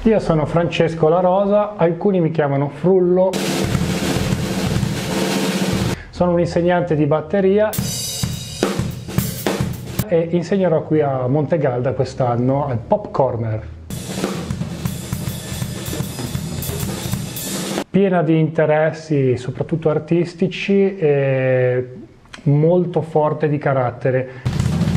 Io sono Francesco La Rosa, alcuni mi chiamano Frullo. Sono un insegnante di batteria e insegnerò qui a Montegalda quest'anno al Pop Corner. Piena di interessi, soprattutto artistici, e molto forte di carattere.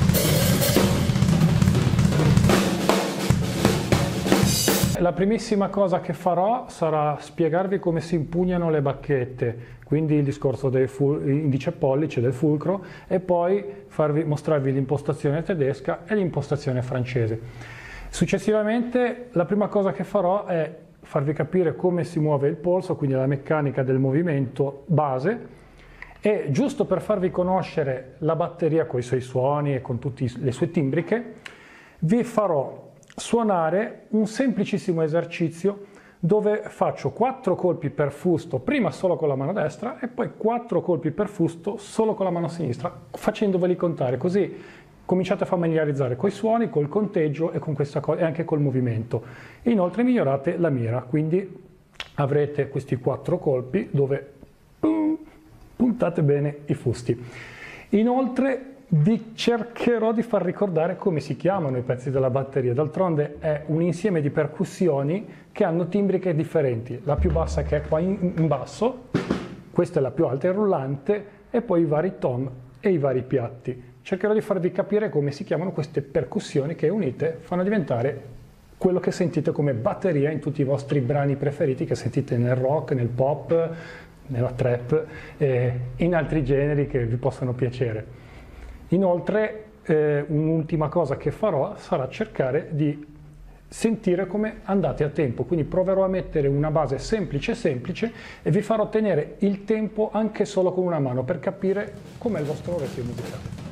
La primissima cosa che farò sarà spiegarvi come si impugnano le bacchette, quindi il discorso del indice pollice, del fulcro, e poi mostrarvi l'impostazione tedesca e l'impostazione francese. Successivamente la prima cosa che farò è farvi capire come si muove il polso, quindi la meccanica del movimento base, e giusto per farvi conoscere la batteria con i suoi suoni e con tutte le sue timbriche, vi farò suonare un semplicissimo esercizio dove faccio 4 colpi per fusto, prima solo con la mano destra e poi 4 colpi per fusto solo con la mano sinistra, facendoveli contare, così cominciate a familiarizzare coi suoni, col conteggio e con questa cosa, e anche col movimento. Inoltre migliorate la mira, quindi avrete questi 4 colpi dove puntate bene i fusti. Inoltre vi cercherò di far ricordare come si chiamano i pezzi della batteria. D'altronde è un insieme di percussioni che hanno timbriche differenti. La più bassa, che è qua in basso, questa è la più alta, il rullante, e poi i vari tom e i vari piatti. Cercherò di farvi capire come si chiamano queste percussioni che unite fanno diventare quello che sentite come batteria in tutti i vostri brani preferiti, che sentite nel rock, nel pop, nella trap e in altri generi che vi possano piacere. Inoltre un'ultima cosa che farò sarà cercare di sentire come andate a tempo, quindi proverò a mettere una base semplice e vi farò tenere il tempo anche solo con una mano per capire com'è il vostro orecchio musicale.